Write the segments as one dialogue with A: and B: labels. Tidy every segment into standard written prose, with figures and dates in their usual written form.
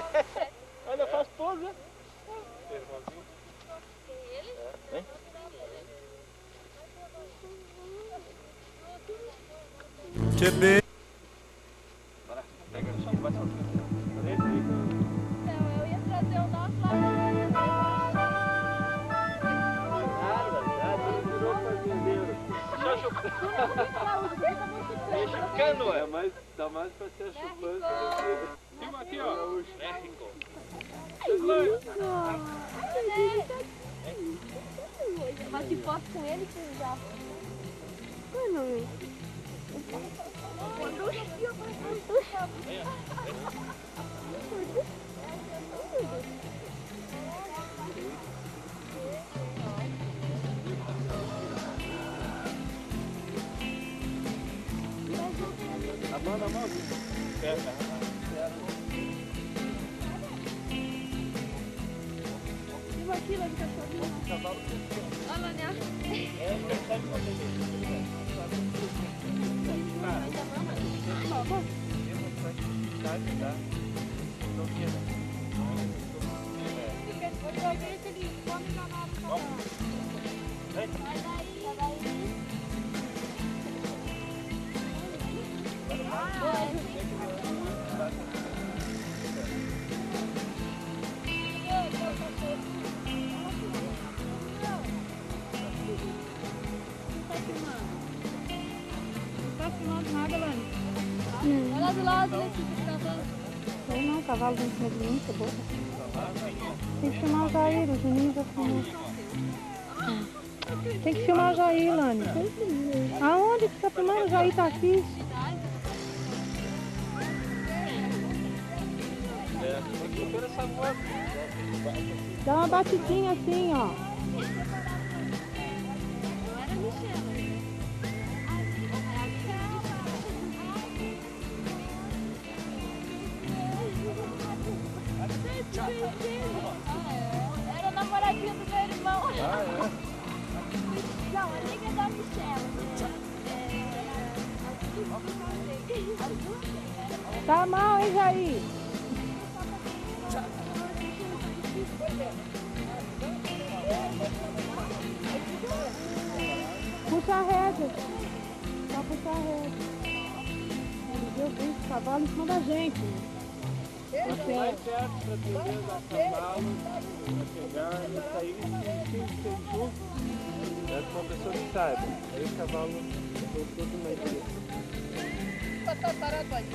A: Olha, faz pose, né? Hein?
B: Tchê.
A: Pega no chão, vai soltando.
C: Então, eu ia trazer o nosso lá.
A: Nada, virou fazendeiro. Mexicano, é mais, dá mais pra ser chupando do que... Filma aqui, ó. México.
C: Bate foto com ele que já.
D: Mano,
A: A mão na mão.
C: Viu aquilo de cachorrinho? Olha, né? Olha do lado,
D: sei não, o cavalo tem que ser muito boa. Tem que filmar o Jair, o Juninho já filmou. Tem que filmar o Jair, Lani. Aonde que você tá filmando? O Jair tá aqui. Dá uma batidinha assim, ó.
C: Era a namoradinha do meu irmão. Não, a amiga da Michelle.
D: Tá mal, hein, Jair? Puxa a rédea. Só puxar a rédea. Eu vi esse cavalo em cima da gente.
A: Mais perto para atender o cavalo, para chegar e sair sem junto. É uma pessoa que saiba. Aí o cavalo voltou de uma ideia.
E: Tá parado aí.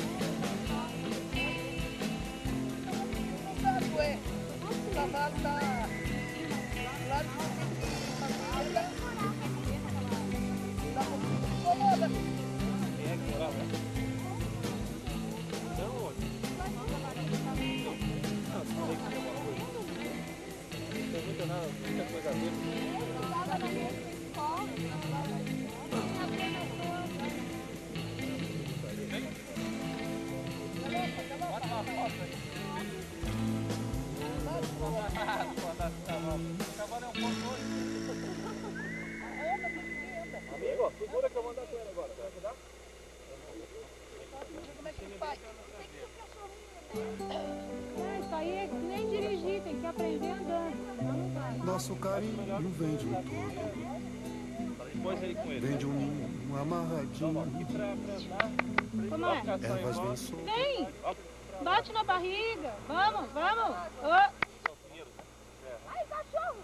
E: O cavalo tá lá de família. Tá incomoda.
A: Quem é que mora lá? Não, onde? Não sei que é uma coisa. Não tem muita nada, muita coisa a ver. Amigo, segura que eu vou andar com ele agora. Vai ajudar?
E: Como é que faz?
D: Isso aí é que nem dirigir, tem que aprender andando. Não vai.
B: Nosso carinho vem de um todo.
A: Depois ele com ele.
B: Vem de um ninho amarradinho.
C: Como é?
B: Ervas vêm soltas.
C: Vem! Bate na barriga! Vamos, vamos! Ai, cachorro!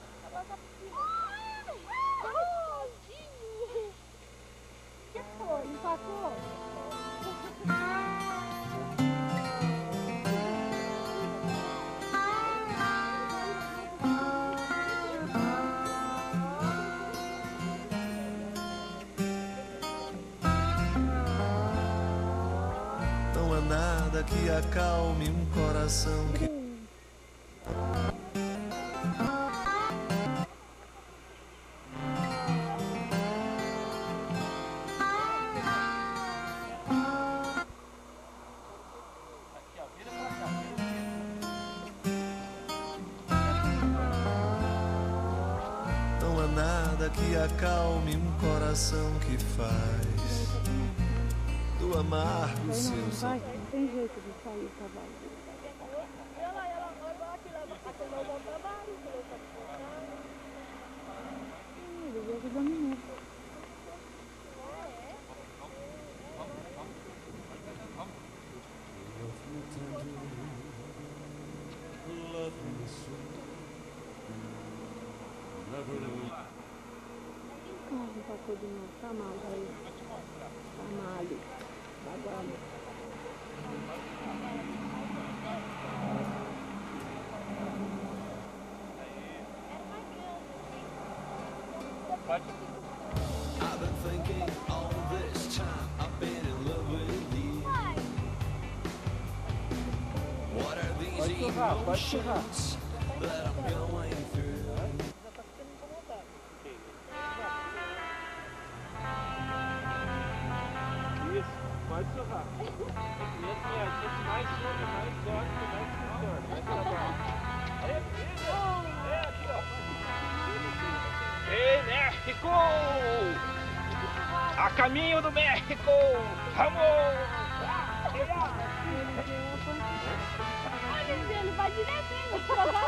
C: O que foi? Empatou?
F: Não há nada que acalme um coração que... Não há nada que acalme um coração que faz do amargo seu sabor.
D: tem jeito de sair o cavalo. Ele veio ajudando muito. Passou de novo, tá mal, Jair. Tá malho. Baguado.
F: I've been thinking all this time I've been in love with you. What are these emotions that I'm going through?
A: Isso, pode surrar. E assim, ó, quanto mais surra, mais dorme, mais se dorme. Mais trabalho. É, aqui, ó. Ei, México! A caminho do México! Vamos!
C: Olha, ele vai direitinho.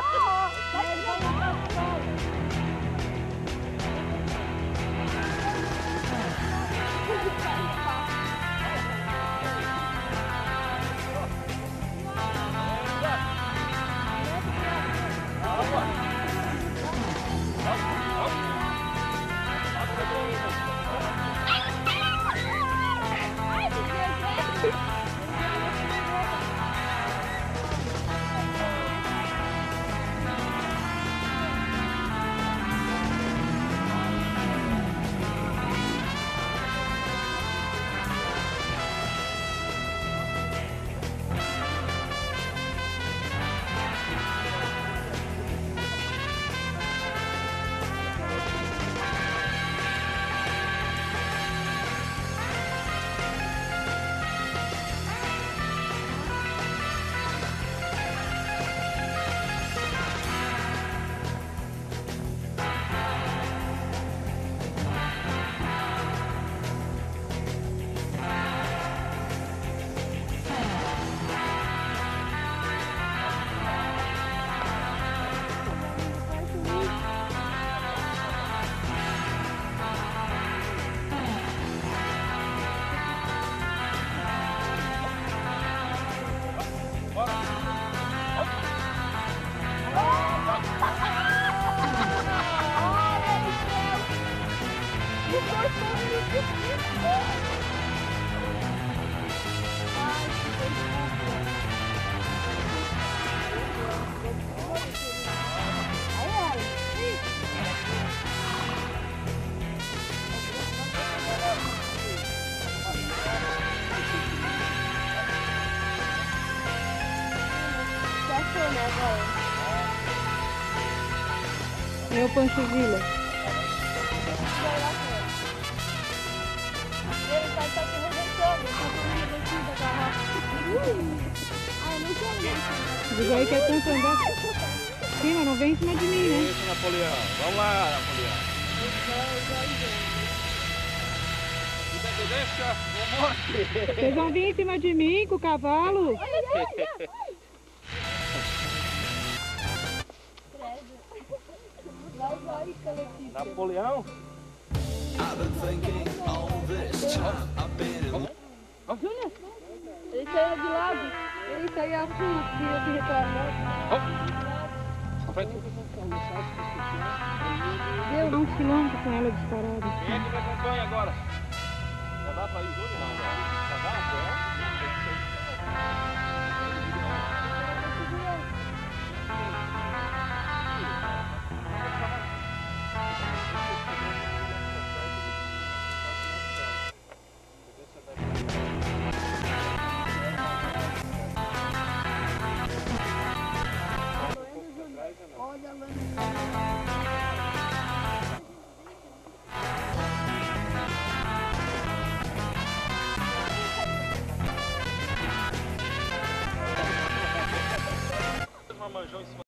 D: É o Pancho Villa.
C: Ele tá se arrebentando, ele tá correndo daqui da garrafa. Ai, não quero.
D: O Jair quer tanto andar. Sim, mas não vem em cima de mim, né?
A: Isso, Napoleão. Vamos lá, Napoleão. Deixa, vamos.
D: Vocês vão vir em cima de mim com o cavalo?
A: Napoleão?
F: I've been thinking all this time I've been in love.
C: Júnior, ele saiu de lado. Ele saiu assim, vira se retornar.
D: Deu uns quilômetros com ela disparada.
A: Quem é que me acompanha agora? Já dá pra ir, Júnior?